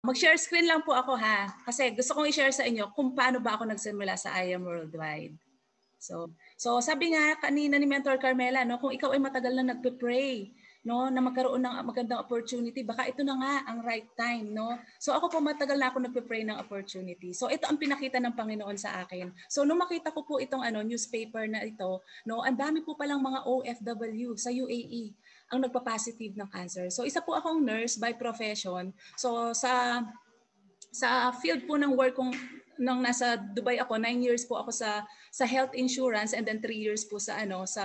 Mag-share screen lang po ako ha. Kasi gusto kong i-share sa inyo kung paano ba ako nagsimula sa IAM Worldwide. So sabi nga kanina ni Mentor Carmela, no, kung ikaw ay matagal na nagpe-pray, no, na magkaroon ng magandang opportunity, baka ito na nga ang right time, no. So ako po matagal na ako nagpe-pray ng opportunity. So ito ang pinakita ng Panginoon sa akin. So nung makita ko po itong newspaper na ito, no, ang dami po palang mga OFW sa UAE ang nagpa-positive ng cancer. So isa po akong nurse by profession. So sa field po ng work kong nung nasa Dubai ako, 9 years po ako sa health insurance and then 3 years po sa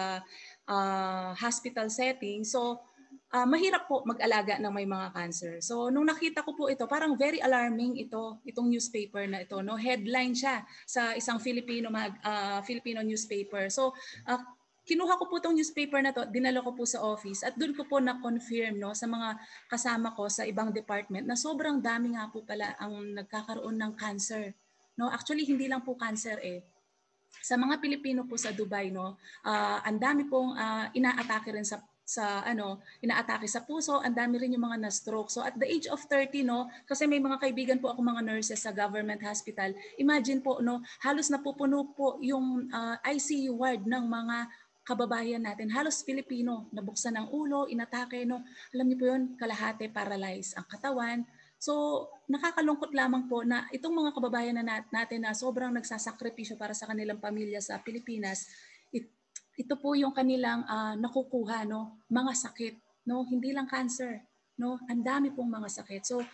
hospital setting. So mahirap po mag-alaga ng may mga cancer. So nung nakita ko po ito, parang very alarming itong newspaper na ito, no. Headline siya sa isang Filipino newspaper. So kinuha ko po itong newspaper na to, dinala ko po sa office at doon ko po na-confirm, no, sa mga kasama ko sa ibang department na sobrang dami nga po pala ang nagkakaroon ng cancer. No, actually hindi lang po cancer sa mga Pilipino po sa Dubai, no, ang dami pong inaatake rin inaatake sa puso, ang dami rin yung mga na-stroke. So at the age of 30, no, kasi may mga kaibigan po ako mga nurses sa government hospital. Imagine po, no, halos napupuno po yung ICU ward ng mga kababayan natin, halos Pilipino, nabuksan ang ulo, inatake, no. Alam niyo po yun, kalahati paralyzed ang katawan. So, nakakalungkot lamang po na itong mga kababayan natin na sobrang nagsasakripisyo para sa kanilang pamilya sa Pilipinas, ito po yung kanilang nakukuha, no, mga sakit, no, hindi lang cancer, no, ang dami pong mga sakit. So,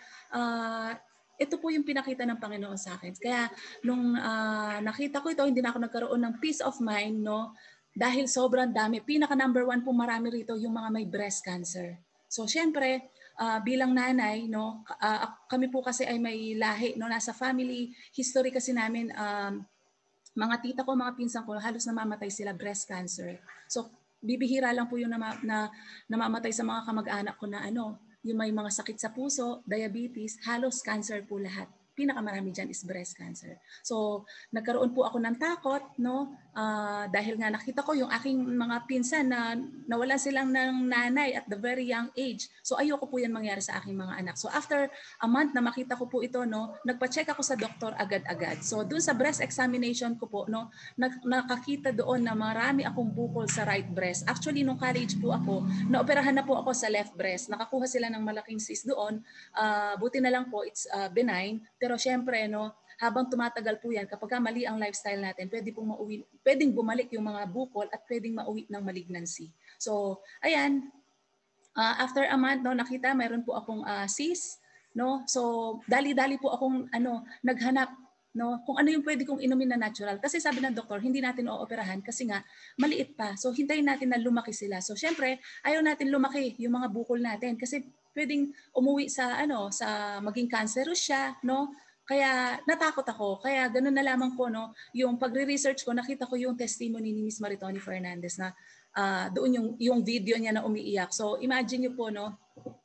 ito po yung pinakita ng Panginoon sa akin. Kaya nung nakita ko ito, hindi na ako nagkaroon ng peace of mind, no, dahil sobrang dami. Pinaka number 1 po marami rito yung mga may breast cancer. So syempre, bilang nanay, no, kami po kasi ay may lahi, no, nasa family history kasi namin, mga tita ko, mga pinsan ko, halos namamatay sila breast cancer. So bibihira lang po yung namamatay sa mga kamag-anak ko na yung may mga sakit sa puso, diabetes, halos cancer po lahat. Pinakamarami dyan is breast cancer. So, nagkaroon po ako ng takot, no? Dahil nga nakita ko yung aking mga pinsan na nawalan silang ng nanay at the very young age. So, ayoko po yan mangyari sa aking mga anak. So, after a month na makita ko po ito, no, nagpa-check ako sa doktor agad-agad. So, dun sa breast examination ko po, no, nakakita doon na marami akong bukol sa right breast. Actually, nung college po ako, naoperahan na po ako sa left breast. Nakakuha sila ng malaking cyst doon. Buti na lang po, it's benign. Pero syempre, no, habang tumatagal po yan, kapag mali ang lifestyle natin, pwedeng bumalik yung mga bukol at pwedeng mauwi ng malignancy. So, ayan, after a month, no, nakita, mayroon po akong cyst, no? So, dali-dali po akong naghanap, no, kung ano yung pwede kong inumin na natural. Kasi sabi ng doktor, hindi natin ooperahan kasi nga maliit pa. So, hintayin natin na lumaki sila. So, syempre, ayaw natin lumaki yung mga bukol natin kasi pwedeng umuwi sa maging cancerous siya, no? Kaya natakot ako. Kaya ganoon na lamang po, no, yung pagre-research ko, nakita ko yung testimony ni Miss Maritoni Fernandez na doon yung video niya na umiiyak. So imagine niyo po, no,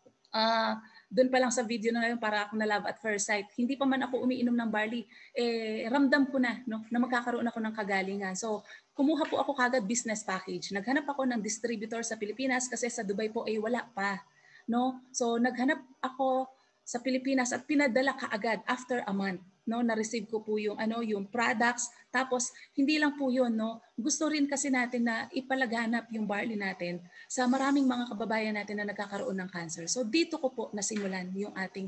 doon pa lang sa video na yun, para akong na love at first sight. Hindi pa man ako umiinom ng barley, ramdam ko na, no, na magkakaroon ako ng kagalingan. So kumuha po ako kagad business package. Naghanap ako ng distributor sa Pilipinas kasi sa Dubai po wala pa. No? So naghanap ako sa Pilipinas at pinadala kaagad after a month, no, na-receive ko po yung yung products. Tapos hindi lang po yun, no, gusto rin kasi natin na ipalaganap yung barley natin sa maraming mga kababayan natin na nagkakaroon ng cancer. So dito ko po nasimulan yung ating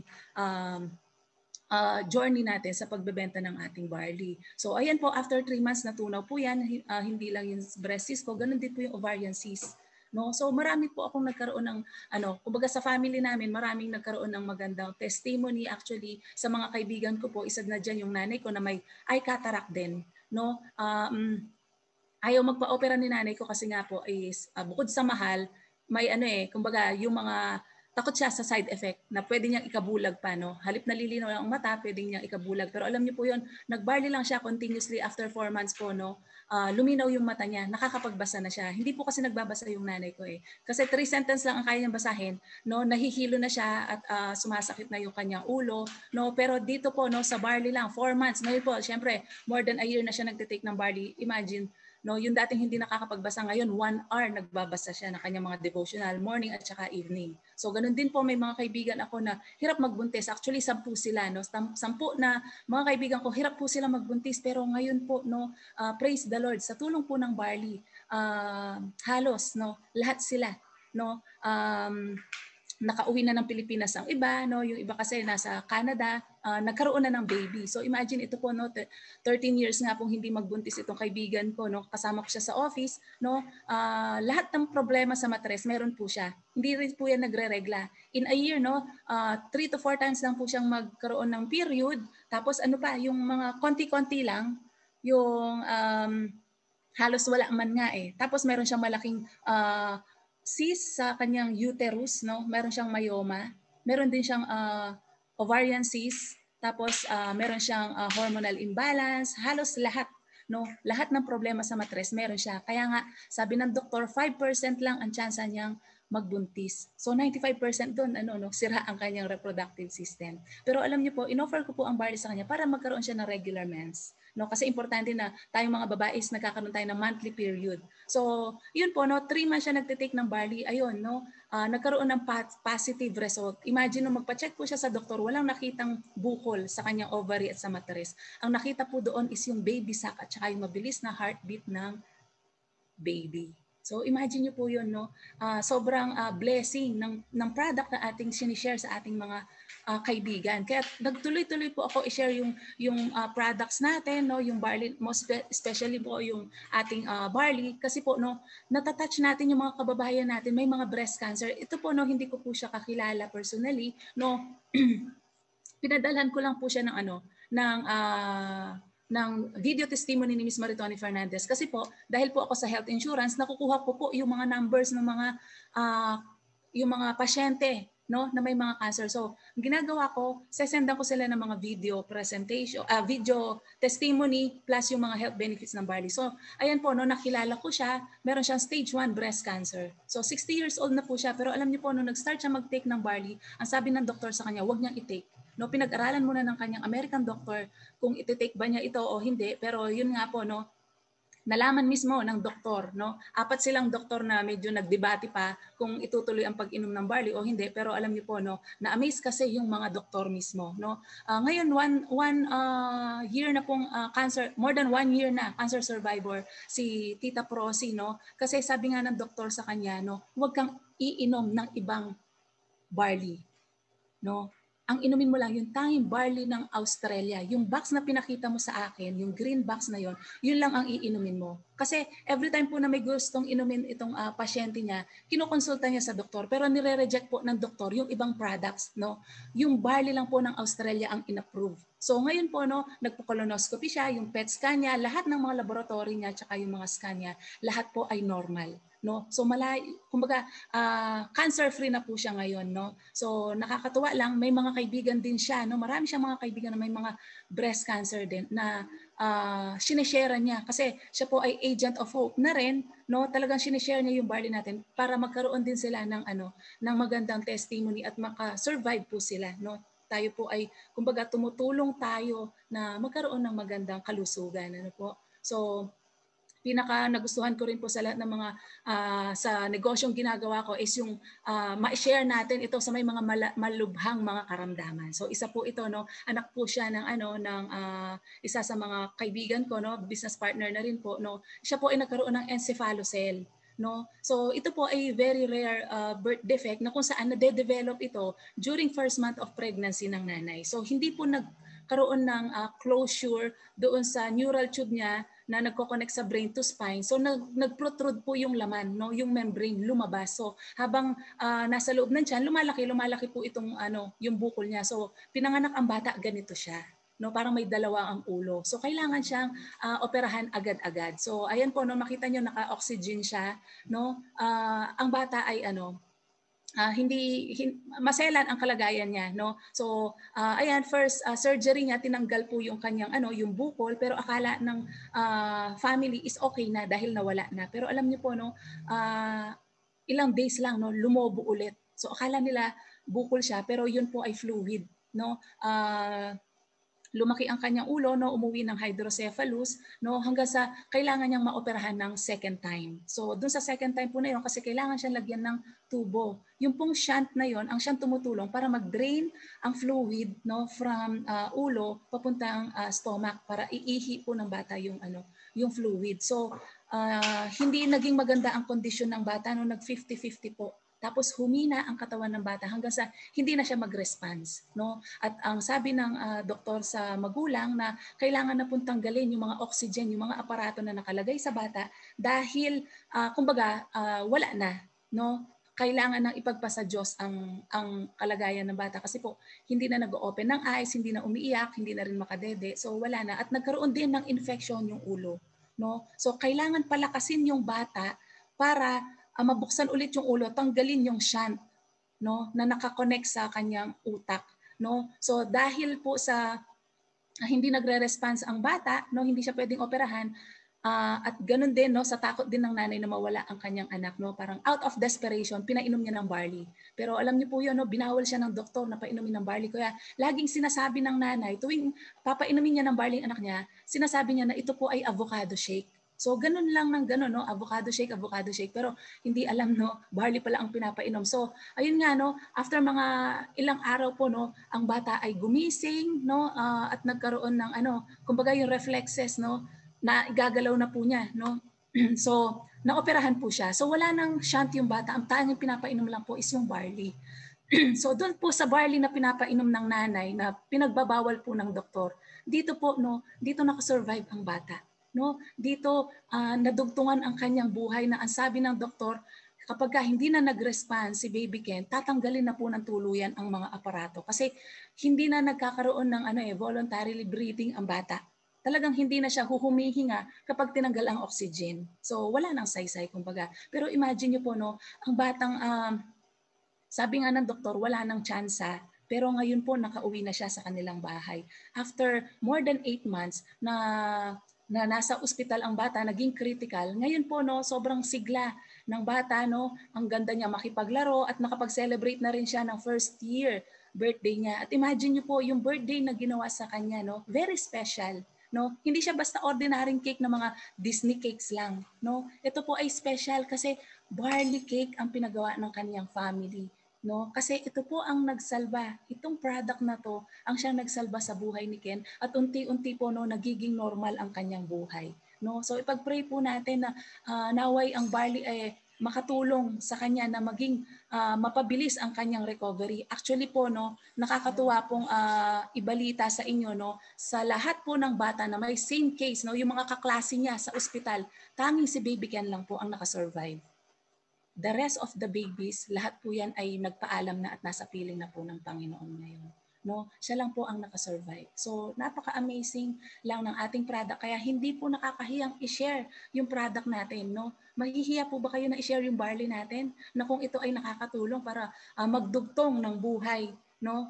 journey natin sa pagbebenta ng ating barley. So ayan po, after 3 months natunaw po yan, hindi lang yung breast cyst ko, ganun din po yung ovarian cyst. No, so marami po akong nagkaroon ng kumbaga sa family namin, maraming nagkaroon ng magandang testimony. Actually, sa mga kaibigan ko po, isa na diyan yung nanay ko na may eye cataract din, no. Ayaw magpa-opera ni nanay ko kasi nga po is bukod sa mahal, may kumbaga yung mga takot siya sa side effect na pwede niyang ikabulag pa, no. Halip nalilinaw ang mata, pwede niyang ikabulag. Pero alam niyo po yun, nag-barley lang siya continuously after 4 months po, no. Luminaw yung mata niya, nakakapagbasa na siya. Hindi po kasi nagbabasa yung nanay ko Kasi 3 sentences lang ang kaya niyang basahin, no. Nahihilo na siya at sumasakit na yung kanyang ulo, no. Pero dito po, no, sa barley lang 4 months. Ngayon po, syempre, more than a year na siya nagte-take ng barley. Imagine, No, yung dating hindi nakakapagbasa ngayon, 1 hour nagbabasa siya ng kanyang mga devotional, morning at saka evening. So ganun din po, may mga kaibigan ako na hirap magbuntis. Actually, 10 sila, no? 10 na mga kaibigan ko, hirap po sila magbuntis. Pero ngayon po, no, praise the Lord, sa tulong po ng Barley, halos, no, lahat sila, no, nakauwi na ng Pilipinas ang iba, no, yung iba kasi nasa Canada, nagkaroon na ng baby. So imagine ito po, no, 13 years nga pong hindi magbuntis itong kaibigan ko, no, kasama ko siya sa office, no, lahat ng problema sa matres meron po siya. Hindi rin po yan nagre-regla. In a year, no, 3 to 4 times lang po siyang magkaroon ng period. Tapos ano pa, yung mga konti-konti lang, yung halos wala man nga eh. Tapos meron siyang malaking cyst sa kanyang uterus, no? Meron siyang myoma, meron din siyang ovarian cyst, tapos meron siyang hormonal imbalance, halos lahat, no? Lahat ng problema sa matres meron siya. Kaya nga sabi ng doktor, 5% lang ang tsansa niyang magbuntis. So 95% doon sira ang kanyang reproductive system. Pero alam niyo po, inoffer ko po ang Barley sa kanya para magkaroon siya ng regular mens. No, kasi importante na tayong mga babae is nagkakaroon tayo ng monthly period. So, yun po, no, 3 months siya nagtitake ng Barley. Ayun, no, nagkaroon ng positive result. Imagine, no, magpa-check po siya sa doktor, walang nakitang bukol sa kanyang ovary at sa matres. Ang nakita po doon is yung baby sac at saka yung mabilis na heartbeat ng baby. So imagine niyo po yun, no? Sobrang blessing ng product na ating sinishare sa ating mga kaibigan. Kaya nagtuloy-tuloy po ako i-share yung products natin, no, yung Barley, most especially po yung ating Barley kasi po, no, natatouch natin yung mga kababayan natin, may mga breast cancer. Ito po, no, hindi ko po siya kakilala personally, no. Pinadalhan ko lang po siya ng video testimony ni Ms. Maritoni Fernandez kasi po dahil po ako sa health insurance, nakukuha ko po yung mga numbers ng yung mga pasyente, no, na may mga cancer. So, ang ginagawa ko, sesendan ko sila ng mga video presentation, video testimony plus yung mga health benefits ng Barley. So, ayan po, no, nakilala ko siya, meron siyang stage 1 breast cancer. So, 60 years old na po siya, pero alam niyo po, no, nag-start siya mag-take ng Barley, ang sabi ng doktor sa kanya, huwag niyang i-take. No, pinag-aralan muna ng kanyang American doctor kung iti-take ba niya ito o hindi, pero yun nga po, no, nalaman mismo ng doktor, no? 4 silang doktor na medyo nagdebate pa kung itutuloy ang pag-inom ng Barley o hindi, pero alam niyo po, no, na-amaze kasi yung mga doktor mismo, no? Ngayon one year na pong cancer, more than 1 year na cancer survivor si Tita Prosi, no? Kasi sabi nga ng doktor sa kanya, no, huwag kang iinom ng ibang Barley, no? Ang inumin mo lang yung tanging Barley ng Australia. Yung box na pinakita mo sa akin, yung green box na yon, yun lang ang iinumin mo. Kasi every time po na may gustong inumin itong pasyente niya, kinukonsulta niya sa doktor, pero nire-reject po ng doktor yung ibang products, no? Yung Barley lang po ng Australia ang in-approve. So ngayon po, no, nagpo-colonoscopy siya, yung PET scan niya, lahat ng mga laboratory niya, tsaka yung mga scan niya, lahat po ay normal. No, so kumbaga cancer-free na po siya ngayon, no. So nakakatuwa lang, may mga kaibigan din siya, no. Marami siyang mga kaibigan na may mga breast cancer din na sinishare niya kasi siya po ay agent of hope na rin, no. Talagang sinishare niya yung Barley natin para magkaroon din sila ng ng magandang testimony at maka-survive po sila, no. Tayo po ay kumbaga tumutulong tayo na magkaroon ng magandang kalusugan, ano po. So pinaka nagustuhan ko rin po sa lahat ng mga sa negosyong ginagawa ko is yung ma-share natin ito sa may mga malubhang mga karamdaman. So isa po ito, no, anak po siya ng isa sa mga kaibigan ko, no, business partner na rin po, no. Siya po ay nagkaroon ng encephalocele, no. So ito po ay very rare birth defect na kung saan nade-develop ito during first month of pregnancy ng nanay. So hindi po nagkaroon ng closure doon sa neural tube niya na nagko-connect sa brain to spine. So nag-protrude po yung laman, no, yung membrane lumabas. So habang nasa loob ng tiyan, lumalaki po itong yung bukol niya. So pinanganak ang bata, ganito siya. No, parang may dalawa ang ulo. So kailangan siyang operahan agad-agad. So ayan po, no, makita niyo naka-oxygen siya, no. Ang bata ay maselan ang kalagayan niya, no. So ayan, first surgery niya, tinanggal po yung kanyang yung bukol, pero akala ng family is okay na dahil nawala na. Pero alam niyo po, no, ilang days lang, no, lumobo ulit. So akala nila bukol siya, pero yun po ay fluid, no. lumaki ang kanyang ulo, no, umuwi ng hydrocephalus, no, hanggang sa kailangan niyang maoperahan ng second time. So, dun sa second time po na yun, kasi kailangan siyang lagyan ng tubo. Yung pong shunt na yun, ang siyang tumutulong para mag-drain ang fluid, no, from ulo papuntang stomach para iihi po ng bata yung yung fluid. So, hindi naging maganda ang kondisyon ng bata no, nag 50-50 po. Tapos humina ang katawan ng bata hanggang sa hindi na siya mag-response, no? At ang sabi ng doktor sa magulang na kailangan na pong tanggalin yung mga oxygen, yung mga aparato na nakalagay sa bata dahil kumbaga wala na, no? Kailangan nang ipagpasa Diyos ang kalagayan ng bata kasi po hindi na nag-open ng eyes, hindi na umiiyak, hindi na rin makadede. So wala na at nagkaroon din ng infection yung ulo, no? So kailangan palakasin yung bata para mabuksan ulit yung ulo, tanggalin yung shunt, no, na nakakonect sa kanyang utak, no. So dahil po sa hindi nagre-response ang bata, no, hindi siya pwedeng operahan, at ganun din, no, sa takot din ng nanay na mawala ang kanyang anak, no, parang out of desperation, pinainom niya ng barley. Pero alam niyo po yun, no, binawal siya ng doktor na painumin ng barley. Kaya laging sinasabi ng nanay, tuwing papainumin niya ng barley ang anak niya, sinasabi niya na ito po ay avocado shake. So ganun lang ng ganun, no, avocado shake, avocado shake. Pero hindi alam, no, barley pala ang pinapainom. So ayun nga, no, after mga ilang araw po, no, ang bata ay gumising, no, at nagkaroon ng kumbaga yung reflexes, no, na igagalaw na po niya, no. So naoperahan po siya. So wala nang shunt yung bata. Ang tanging pinapainom lang po is yung barley. So doon po sa barley na pinapainom ng nanay na pinagbabawal po ng doktor, dito po, no, dito nakasurvive ang bata. No, dito nadugtungan ang kanyang buhay na ang sabi ng doktor, kapag hindi na nag-respond si Baby Ken, tatanggalin na po ng tuluyan ang mga aparato kasi hindi na nagkakaroon ng voluntarily breathing ang bata. Talagang hindi na siya huhumihinga kapag tinanggal ang oxygen. So wala nang saysay kumbaga. Pero imagine niyo po, no, ang batang sabi nga ng doktor, wala nang tsansa. Pero ngayon po, nakauwi na siya sa kanilang bahay. After more than 8 months na nasa ospital ang bata, naging critical. Ngayon po, no, sobrang sigla ng bata, no, ang ganda niya makipaglaro at nakapag-celebrate na rin siya ng first year birthday niya. At imagine niyo po, yung birthday na ginawa sa kanya, no, very special. No, hindi siya basta ordinaryong cake na mga Disney cakes lang, no. Ito po ay special kasi barley cake ang pinagawa ng kaniyang family, no? Kasi ito po ang nagsalba. Itong product na to ang siyang nagsalba sa buhay ni Ken at unti-unti po, no, nagiging normal ang kanyang buhay, no? So ipag-pray po natin na naway ang barley ay makatulong sa kanya na maging mapabilis ang kanyang recovery. Actually po, no, nakakatuwa pong ibalita sa inyo, no, sa lahat po ng bata na may same case, no, yung mga kaklase niya sa ospital, tanging si Baby Ken lang po ang nakasurvive. The rest of the babies, lahat po yan ay nagpaalam na at nasa piling na po ng Panginoon ngayon. No, siya lang po ang nakasurvive. So, napaka-amazing lang ng ating product. Kaya hindi po nakakahiyang i-share yung product natin. No? Mahihiya po ba kayo na i-share yung barley natin? Na kung ito ay nakakatulong para magdugtong ng buhay, no,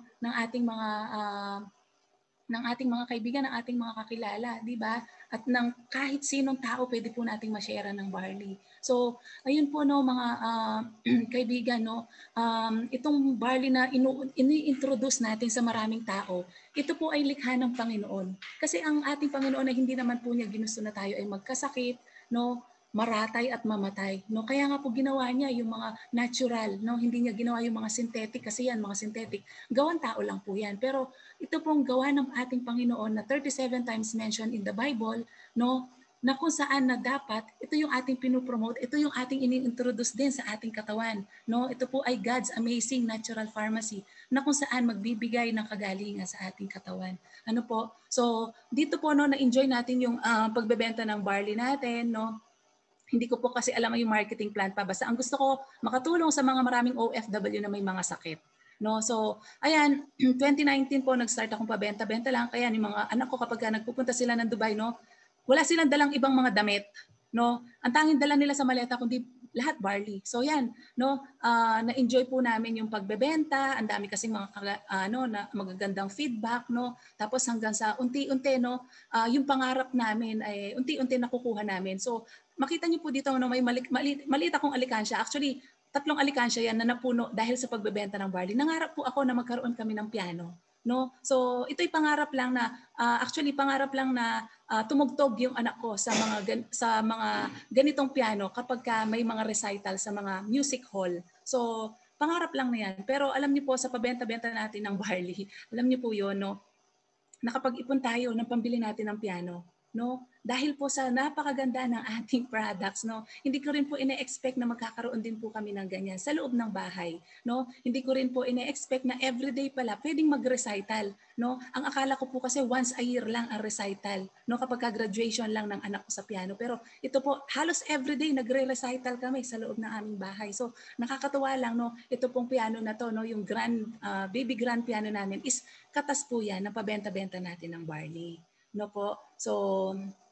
ng ating mga kaibigan, ng ating mga kakilala, di ba? At ng kahit sinong tao pwede po nating ma-share ng barley. So, ayun po, no, mga kaibigan, no, itong barley na ini-introduce natin sa maraming tao, ito po ay likha ng Panginoon. Kasi ang ating Panginoon ay hindi naman po niya ginusto na tayo ay magkasakit, no, maratay at mamatay, no. Kaya nga po ginawa niya yung mga natural, no, hindi niya ginawa yung mga synthetic kasi yan, mga synthetic, gawan tao lang po yan. Pero ito pong gawa ng ating Panginoon na 37 times mentioned in the Bible, no, na kung saan na dapat, ito yung ating pinopromote, ito yung ating ini-introduce din sa ating katawan, no. Ito po ay God's amazing natural pharmacy na kung saan magbibigay ng kagalingan sa ating katawan. Ano po? So, dito po, no, na-enjoy natin yung pagbebenta ng barley natin, no. Hindi ko po kasi alam yung marketing plan pa. Basta ang gusto ko makatulong sa mga maraming OFW na may mga sakit. No, so ayan, 2019 po nag-start akong pabenta-benta lang kaya yung mga anak ko kapag nagpupunta sila ng Dubai, no, wala silang dalang ibang mga damit, no. Ang tanging dala nila sa maleta kundi lahat barley. So yan, no, na-enjoy po namin yung pagbebenta, ang dami kasing mga na magagandang feedback, no. Tapos hanggang sa unti-unti, no, yung pangarap namin ay unti-unti nakukuha namin. So makita niyo po dito, no, may maliit akong alikansya. Actually, 3 alikansya yan na napuno dahil sa pagbebenta ng barley. Nangarap po ako na magkaroon kami ng piano. no? So ito'y pangarap lang na actually pangarap lang na tumugtog yung anak ko sa mga ganitong piano kapag may mga recital sa mga music hall. So pangarap lang na yan. Pero alam niyo po sa pabenta-benta natin ng Barley, alam niyo po 'yon, no? Nakapag-ipon tayo ng pambili natin ng piano, no? Dahil po sa napakaganda ng ating products, no? Hindi ko rin po ine-expect na magkakaroon din po kami ng ganyan sa loob ng bahay, no? Hindi ko rin po ine-expect na everyday pala pwedeng mag-recital, no? Ang akala ko po kasi once a year lang ang recital, no? Kapag graduation lang ng anak ko sa piano. Pero ito po, halos everyday nagre-recital kami sa loob ng aming bahay. So, nakakatuwa lang, no? Ito pong piano na to, no? Yung baby grand piano namin is katas po yan na pabenta-benta natin ng Barley. No po? So,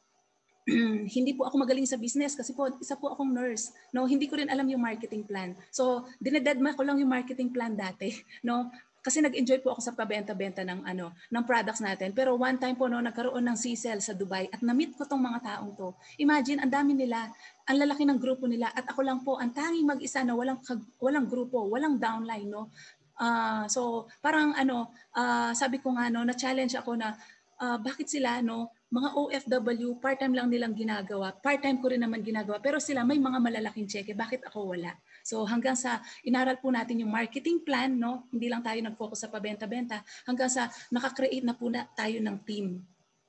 hindi po ako magaling sa business kasi po isa po akong nurse, no? Hindi ko rin alam yung marketing plan. So dinededma ko lang yung marketing plan dati, no? Kasi nag-enjoy po ako sa pabenta-benta ng products natin. Pero one time po, no, nagkaroon ng CSL sa Dubai at na-meet ko tong mga taong to. Imagine, ang dami nila, ang lalaki ng grupo nila at ako lang po ang tanging mag-isa na walang grupo, walang downline, no? So parang sabi ko nga, no, na-challenge ako na bakit sila, no, mga OFW, part-time lang nilang ginagawa. Part-time ko rin naman ginagawa. Pero sila may mga malalaking cheque. Bakit ako wala? So hanggang sa inaral po natin yung marketing plan, no? Hindi lang tayo nag-focus sa pabenta-benta. Hanggang sa nakakreate na po na tayo ng team.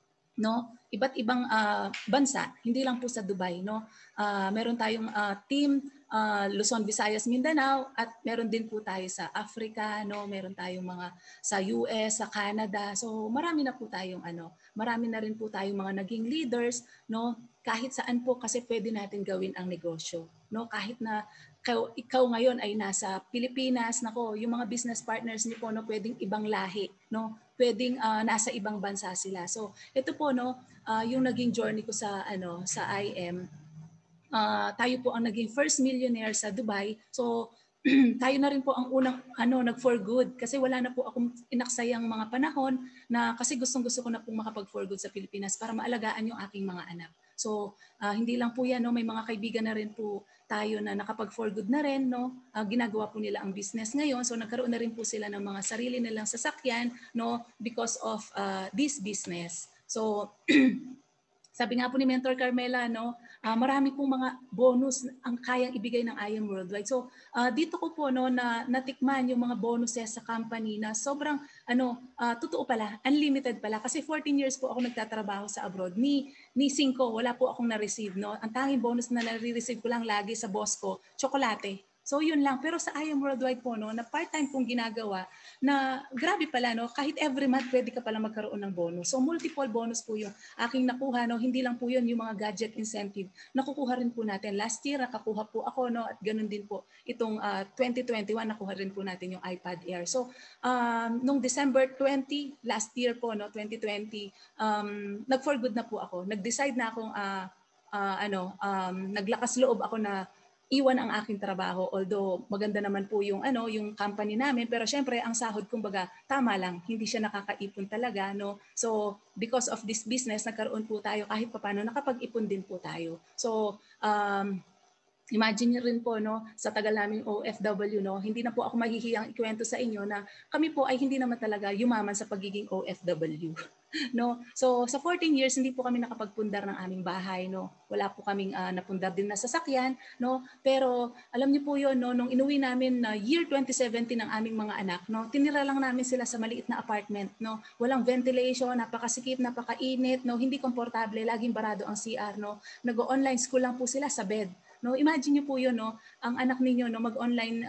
No? Iba't ibang bansa, hindi lang po sa Dubai, no? Meron tayong team Luzon, Visayas, Mindanao at meron din po tayo sa Africa, no? Meron tayong mga sa US, sa Canada. So marami na po tayong marami na rin po tayong mga naging leaders, no? Kahit saan po kasi pwede natin gawin ang negosyo, no? Kahit na ikaw ngayon ay nasa Pilipinas, nako, yung mga business partners niyo po, no, pwedeng ibang lahi, no? Pwedeng nasa ibang bansa sila. So ito po, no, yung naging journey ko sa sa IAM, tayo po ang naging first millionaire sa Dubai. So tayo na rin po ang unang nag for good kasi wala na po akong inaksayang mga panahon na kasi gustong-gusto ko na pong makapag for good sa Pilipinas para maalagaan yung aking mga anak. So hindi lang po yan, no, may mga kaibigan na rin po tayo na nakapag for good na rin, no. Ginagawa po nila ang business ngayon. So nagkaroon na rin po sila ng mga sarili nilang sasakyan, no, because of this business. So sabi nga po ni Mentor Carmela, no, marami pong mga bonus ang kayang ibigay ng IAM Worldwide. So dito ko po, no, na natikman yung mga bonuses sa company na sobrang totoo pala, unlimited pala. Kasi 14 years po ako nagtatrabaho sa abroad. Ni 5 wala po akong na-receive, no. Ang tanging bonus na nare-receive ko lang lagi sa boss ko, tsokolate. So yun lang. Pero sa IAM Worldwide po, no, na part-time pong ginagawa, na grabe pala, no, kahit every month pwede ka pala magkaroon ng bonus. So multiple bonus po yung aking nakuha, no. Hindi lang po yun yung mga gadget incentive. Nakukuha rin po natin. Last year, nakakuha po ako, no, at ganun din po itong 2021, nakuha rin po natin yung iPad Air. So nung December 20, last year po, no, 2020, nag-for good na po ako. Nag-decide na akong naglakas loob ako na iwan ang aking trabaho, although maganda naman po yung yung company namin, pero syempre ang sahod kumbaga tama lang, hindi siya nakakaipon talaga, no. So because of this business nagkaroon po tayo kahit papaano nakapag-ipon din po tayo. So imagine niyo rin po, no, sa tagal naming OFW, no, hindi na po ako mahihiyang ikwento sa inyo na kami po ay hindi naman talaga yumaman sa pagiging OFW. No? So sa 14 years hindi po kami nakapagpundar ng aming bahay, no. Wala po kaming napundar din na sasakyan, no. Pero alam niyo po 'yon, no, nung inuwi namin na year 2017 ng aming mga anak, no, tinira lang namin sila sa maliit na apartment, no. Walang ventilation, napakasikip, napakainit, no, hindi komportable, laging barado ang CR, no. Nag-online school lang po sila sa bed. No, imagine niyo po 'yon, no. Ang anak ninyo, no, mag-online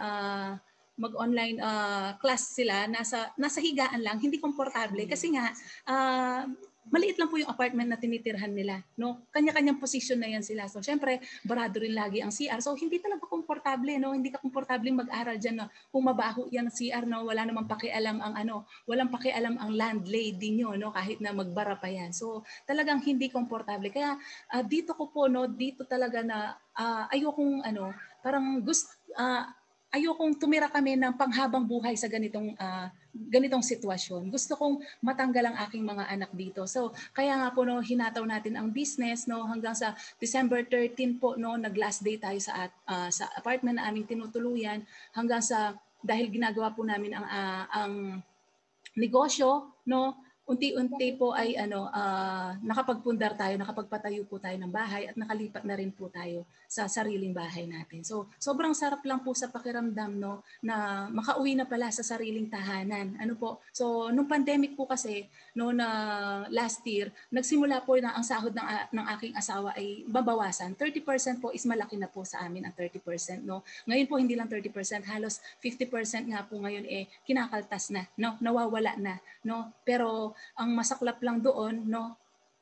class sila, nasa higaan lang, hindi komportable kasi nga maliit lang po yung apartment na tinitirhan nila, no. Kanya-kanyang posisyon na yan sila. So syempre, barado rin lagi ang CR. So hindi talaga komportable, no. Hindi ka komportable mag-aral diyan, no. Kung mabaho yan ang CR, no, wala namang pakialam ang walang pakialam ang landlady niyo, no, kahit na magbara pa yan. So talagang hindi komportable. Kaya dito ko po, no, dito talaga na ayokong parang ayokong tumira kami ng panghabang buhay sa ganitong sitwasyon. Gusto kong matanggal ang aking mga anak dito. So, kaya nga po, no, hinataw natin ang business, no, hanggang sa December 13 po, no, nag-last day tayo sa apartment na aming tinutuluyan, hanggang sa dahil ginagawa po namin ang negosyo, no? Unti-unti po ay nakapagpundar tayo, nakapagpatayo po tayo ng bahay at nakalipat na rin po tayo sa sariling bahay natin. So, sobrang sarap lang po sa pakiramdam, no, na makauwi na pala sa sariling tahanan. Ano po? So, nung pandemic po kasi, no, na last year, nagsimula po na ang sahod ng aking asawa ay babawasan. 30% po is malaki na po sa amin ang 30%, no. Ngayon po hindi lang 30%, halos 50% nga po ngayon kinakaltas na, no, nawawala na, no. Pero ang masaklap lang doon, no,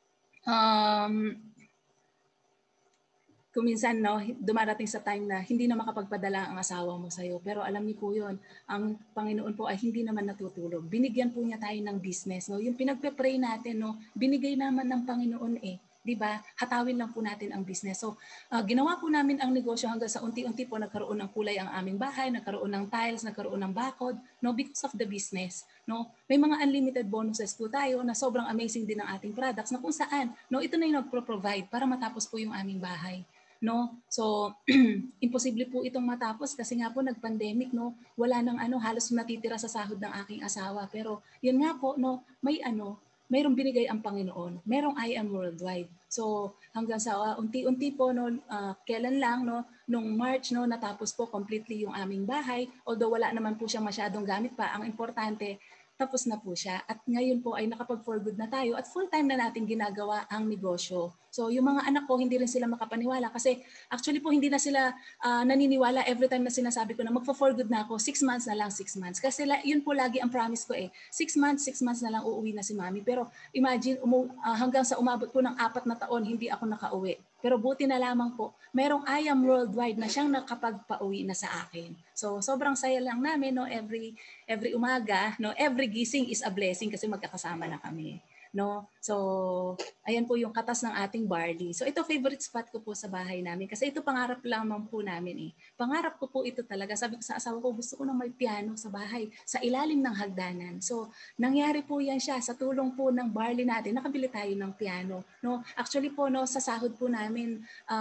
kung minsan, no, dumarating sa time na hindi na makapagpadala ang asawa mo sa'yo. Pero alam niyo po yun, ang Panginoon po ay hindi naman natutulog. Binigyan po niya tayo ng business. No? Yung pinagpe-pray natin, no, binigay naman ng Panginoon eh. 'Di ba? Hatawin lang po natin ang business. So, ginawa po namin ang negosyo hanggang sa unti-unti po nagkaroon ng kulay ang aming bahay, nagkaroon ng tiles, nagkaroon ng bakod, no, because of the business, no. May mga unlimited bonuses po tayo na sobrang amazing din ang ating products na kung saan, no, ito na yung nagpro-provide para matapos po yung aming bahay. No, so imposible po itong matapos kasi nga po nag-pandemic, no, wala nang halos natitira sa sahod ng aking asawa, pero yun nga po, no, mayroong binigay ang Panginoon, merong IAM worldwide. So hanggang sa unti-unti po, no, kailan lang, no, nung March, no, natapos po completely yung aming bahay, although wala naman po siyang masyadong gamit pa, ang importante tapos na po siya. At ngayon po ay nakapag-for good na tayo at full-time na natin ginagawa ang negosyo. So yung mga anak ko, hindi rin sila makapaniwala kasi actually po hindi na sila naniniwala every time na sinasabi ko na magpa-for good na ako, 6 months na lang, 6 months. Kasi yun po lagi ang promise ko 6 months na lang uuwi na si mami. Pero imagine, hanggang sa umabot po ng 4 na taon, hindi ako nakauwi. Pero buti na lamang po, merong IAM worldwide na siyang nakapagpauwi na sa akin. So sobrang saya lang namin, no, every umaga, no, every gising is a blessing kasi magkakasama na kami, no. So ayan po yung katas ng ating Barley. So ito favorite spot ko po sa bahay namin kasi ito pangarap lamang po namin Pangarap ko po ito talaga. Sabi ko sa asawa ko, gusto ko na may piano sa bahay, sa ilalim ng hagdanan. So nangyari po yan siya sa tulong po ng Barley natin. Nakabili tayo ng piano, no. Actually po, no, sa sahod po namin,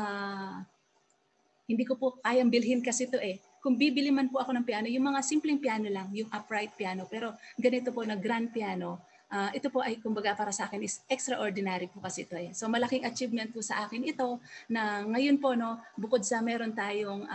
hindi ko po kayang bilhin kasi ito Kung bibili man po ako ng piano, yung mga simpleng piano lang, yung upright piano, pero ganito po na grand piano, ito po ay kumbaga para sa akin is extraordinary po kasi ito So malaking achievement po sa akin ito na ngayon po, no, bukod sa meron tayong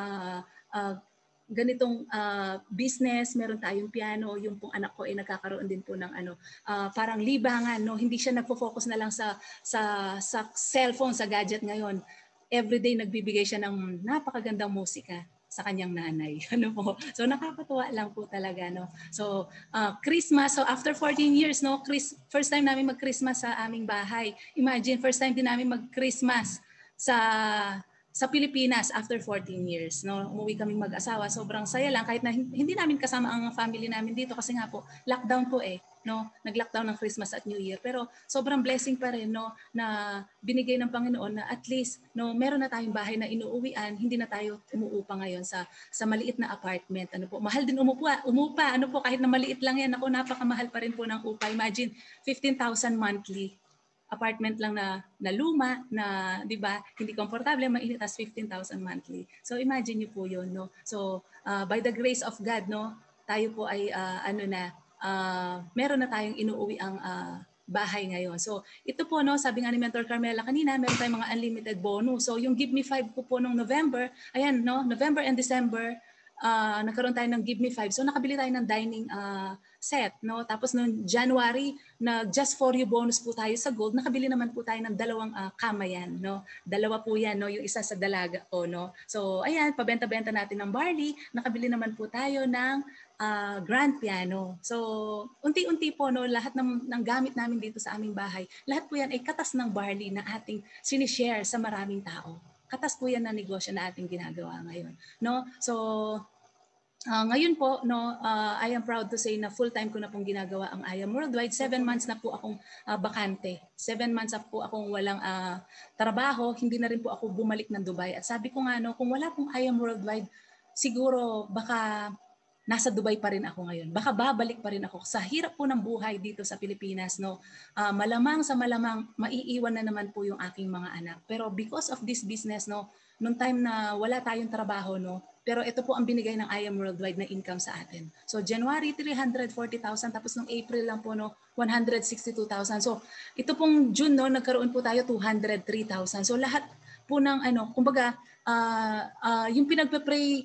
ganitong business, meron tayong piano, yung pong anak ko ay nagkakaroon din po ng parang libangan, no, hindi siya nagfo-focus na lang sa cellphone, sa gadget ngayon. Everyday nagbibigay siya ng napakagandang musika sa kanyang nanay. Ano po? So nakakatuwa lang po talaga, no. So Christmas, so after 14 years, no, first time namin mag-Christmas sa aming bahay. Imagine, first time din namin mag-Christmas sa Pilipinas after 14 years, no. Umuwi kaming mag-asawa, sobrang saya lang kahit na hindi namin kasama ang family namin dito kasi nga po lockdown po no, nag-lockdown ng Christmas at New Year. Pero sobrang blessing pa rin, no, na binigay ng Panginoon na at least, no, meron na tayong bahay na inuuwian, hindi na tayo umuupa ngayon sa maliit na apartment. Ano po, mahal din umupa, ano po, kahit na maliit lang yan, ako napakamahal pa rin po ng upa. Imagine 15,000 monthly. Apartment lang na luma, na 'di ba, hindi komportable, mainit, as 15,000 monthly. So imagine niyo po 'yon, no. So by the grace of God, no, tayo po ay meron na tayong inuuwi ang bahay ngayon. So ito po, no, sabi nga ni Mentor Carmela kanina, meron tayong mga unlimited bonus. So yung Give Me 5 ko po nung November, ayan, no, November and December, nagkaroon tayo ng Give Me 5. So nakabili tayo ng dining set, no. Tapos noong January, just for you bonus po tayo sa gold, nakabili naman po tayo ng 2 kama yan, no. 2 po yan, no, yung isa sa dalaga ko, no. So ayan, pabenta-benta natin ng Barley, nakabili naman po tayo ng grand piano. So unti-unti po, no, lahat ng gamit namin dito sa aming bahay, lahat po yan ay katas ng Barley na ating sinishare sa maraming tao. Katas po yan na negosyo na ating ginagawa ngayon, no. So ngayon po, no, I am proud to say na full-time ko na pong ginagawa ang IAM Worldwide. 7 months na po akong bakante. 7 months na po akong walang trabaho. Hindi na rin po ako bumalik ng Dubai. At sabi ko nga, no, kung wala pong IAM Worldwide, siguro baka nasa Dubai pa rin ako ngayon. Baka babalik pa rin ako. Sa hirap po ng buhay dito sa Pilipinas, no, malamang maiiwan na naman po yung aking mga anak. Pero because of this business, no, nung time na wala tayong trabaho, no, Pero ito po ang binigay ng IAM Worldwide na income sa atin. So January 340,000 tapos nung April lang po 162,000. So ito pong June nagkaroon po tayo 203,000. So lahat po ng kumbaga yung pinagpe-pray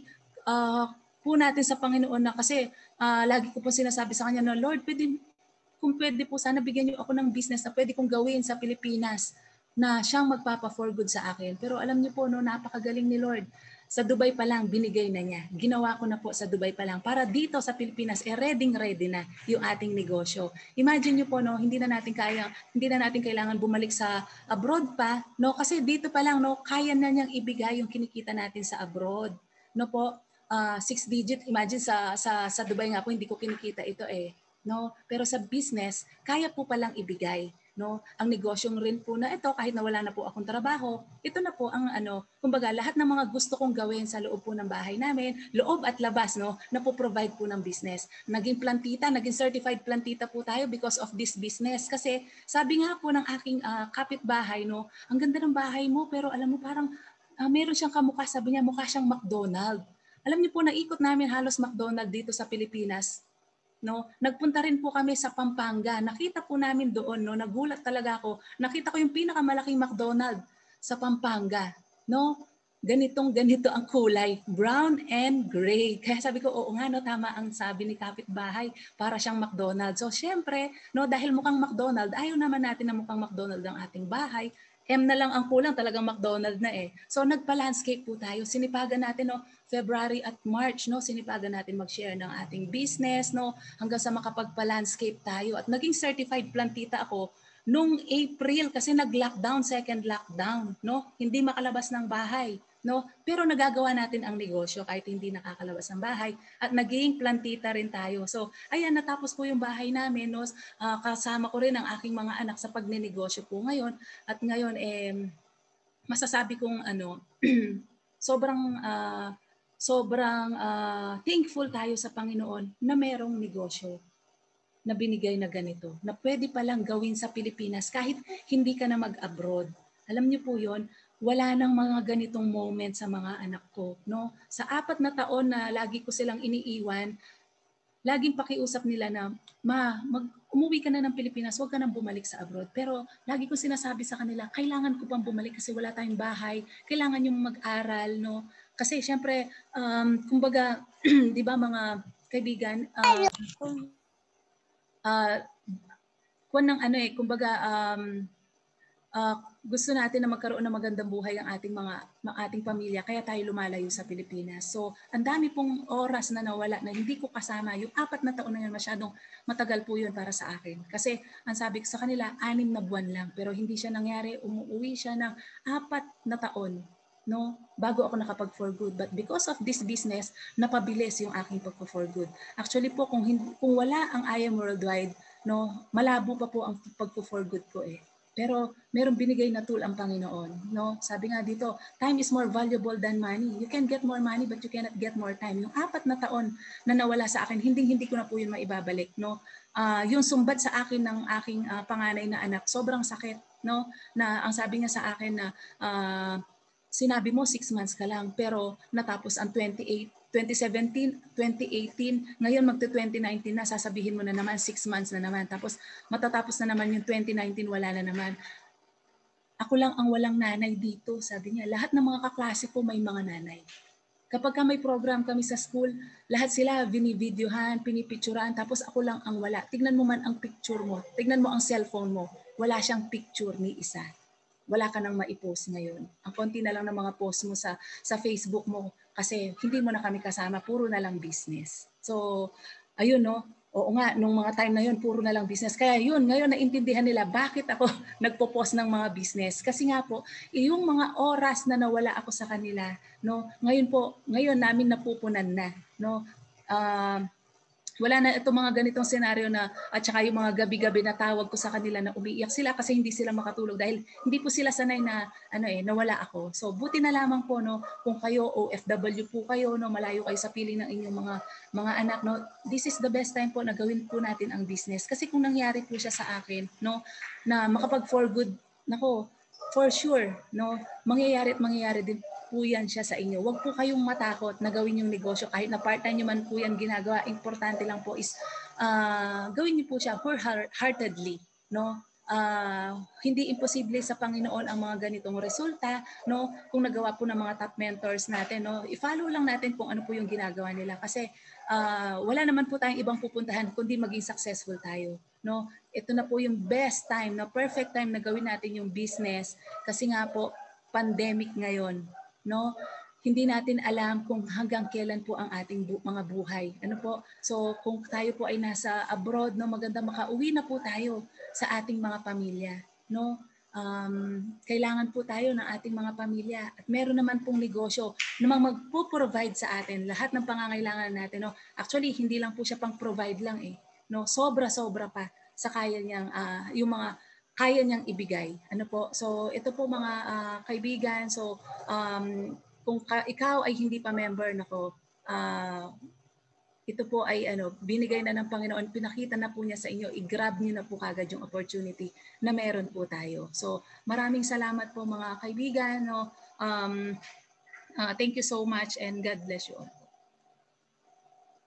po natin sa Panginoon na kasi lagi ko po sinasabi sa kanya na Lord, kung pwede po sana bigyan niyo ako ng business na pwede kong gawin sa Pilipinas na siyang magpapa-for good sa akin. Pero alam niyo po napakagaling ni Lord. Sa Dubai pa lang, binigay na niya. Ginawa ko na po sa Dubai pa lang para dito sa Pilipinas, ready na yung ating negosyo. Imagine niyo po, hindi na natin kailangan bumalik sa abroad pa, kasi dito pa lang, kaya na niyang ibigay yung kinikita natin sa abroad. Po, 6 digit, imagine sa Dubai nga po, hindi ko kinikita ito Pero sa business, kaya po palang ibigay. Ang negosyong rin po na ito, kahit na wala na po akong trabaho, ito na po ang kumbaga lahat ng mga gusto kong gawin sa loob po ng bahay namin, loob at labas, na po provide po ng business. Naging certified plantita po tayo because of this business. Kasi sabi nga po ng aking kapitbahay, ang ganda ng bahay mo, pero alam mo parang meron siyang kamukha, sabi niya mukha siyang McDonald. Alam niyo po, naikot namin halos McDonald dito sa Pilipinas. Nagpunta rin po kami sa Pampanga. Nakita po namin doon, nagulat talaga ako. Nakita ko yung pinakamalaking McDonald sa Pampanga. Ganito ang kulay, brown and gray. Kaya sabi ko, oo nga, tama ang sabi ni kapitbahay, para siyang McDonald. So syempre, dahil mukhang McDonald, ayaw naman natin na mukhang McDonald ang ating bahay. M na lang ang kulang, talagang McDonald na So nagpa-landscape po tayo. Sinipagan natin February at March, sinipagan natin mag-share ng ating business, hanggang sa makapagpa-landscape tayo. At naging certified plantita ako nung April kasi nag-lockdown, second lockdown, Hindi makalabas ng bahay, Pero nagagawa natin ang negosyo kahit hindi nakakalabas ng bahay at naging plantita rin tayo. So, ayan, natapos po yung bahay namin, kasama ko rin ang aking mga anak sa pagnenegosyo po ngayon. At ngayon masasabi kong sobrang thankful tayo sa Panginoon na merong negosyo na binigay na ganito, na pwede palang gawin sa Pilipinas kahit hindi ka na mag-abroad. Alam niyo po yon, wala nang mga ganitong moment sa mga anak ko. Sa 4 na taon na lagi ko silang iniiwan, laging pakiusap nila na, umuwi ka na ng Pilipinas, huwag ka nang bumalik sa abroad. Pero lagi ko sinasabi sa kanila, kailangan ko pang bumalik kasi wala tayong bahay, kailangan yung mag-aral. Kasi syempre, kumbaga, di ba mga kaibigan, gusto natin na magkaroon ng magandang buhay ang ating pamilya, kaya tayo lumalayo sa Pilipinas. So, ang dami pong oras na nawala na hindi ko kasama. Yung 4 na taon na yun, masyadong matagal po yun para sa akin. Kasi, ang sabi ko sa kanila, 6 na buwan lang. Pero hindi siya nangyari. Umuwi siya ng 4 na taon, bago ako nakapag-for good. But because of this business, napabilis yung aking pagpo-for good. Actually po, kung wala ang IAM Worldwide, malabo pa po ang pagpo-for good ko Pero merong binigay na tool ang Panginoon. Sabi nga dito, time is more valuable than money. You can get more money but you cannot get more time. Yung 4 na taon na nawala sa akin, hindi ko na po yun maibabalik. Yung sumbat sa akin ng aking panganay na anak, sobrang sakit. Na ang sabi niya sa akin na sinabi mo 6 months ka lang pero natapos ang 2017, 2018, ngayon magto-2019 na, sasabihin mo na naman 6 months na naman. Tapos matatapos na naman yung 2019, wala na naman. Ako lang ang walang nanay dito, sabi niya. Lahat ng mga kaklase ko may mga nanay. Kapag may program kami sa school, lahat sila binivideohan, pinipicturean, tapos ako lang ang wala. Tignan mo man ang picture mo, tignan mo ang cellphone mo, wala siyang picture ni isa. Wala ka nang maipost ngayon. Ang konti na lang ng mga post mo sa Facebook mo kasi hindi mo na kami kasama, puro na lang business. So, ayun oo nga, nung mga time na yun, puro na lang business. Kaya yun, ngayon naintindihan nila bakit ako nagpo-post ng mga business. Kasi nga po, yung mga oras na nawala ako sa kanila, ngayon namin napupunan na. Wala na itong mga ganitong senaryo na at saka yung mga gabi-gabi na tawag ko sa kanila na umiiyak sila kasi hindi sila makatulog dahil hindi po sila sanay na nawala ako. So buti na lamang po kung kayo OFW po kayo malayo kayo sa piling ng inyong mga anak this is the best time po na gawin po natin ang business kasi kung nangyari po siya sa akin na makapag for good for sure mangyayari at mangyayari din po yan siya sa inyo. Huwag po kayong matakot na gawin yung negosyo. Kahit na part-time nyo man po yan ginagawa, importante lang po is gawin niyo po siya wholeheartedly, no? Hindi imposible sa Panginoon ang mga ganitong resulta, no? Kung nagawa po ng mga top mentors natin, no? I-follow lang natin kung ano po yung ginagawa nila kasi wala naman po tayong ibang pupuntahan kundi maging successful tayo, no? Ito na po yung best time, na perfect time na gawin natin yung business kasi nga po pandemic ngayon, no? Hindi natin alam kung hanggang kailan po ang ating mga buhay. Ano po? So kung tayo po ay nasa abroad, no, maganda makauwi na po tayo sa ating mga pamilya, no? Kailangan po tayo ng ating mga pamilya at meron naman pong negosyo na magpo-provide sa atin lahat ng pangangailangan natin, no? Actually, hindi lang po siya pang-provide lang no? Sobra-sobra pa sa kaya niyang yung mga kaya niyang ibigay. Ano po? So ito po mga kaibigan, so kung ikaw ay hindi pa member, nako, ito po ay binigay na ng Panginoon, pinakita na po niya sa inyo, i-grab niyo na po kagad yung opportunity na meron po tayo. So maraming salamat po mga kaibigan. No? Thank you so much and God bless you all.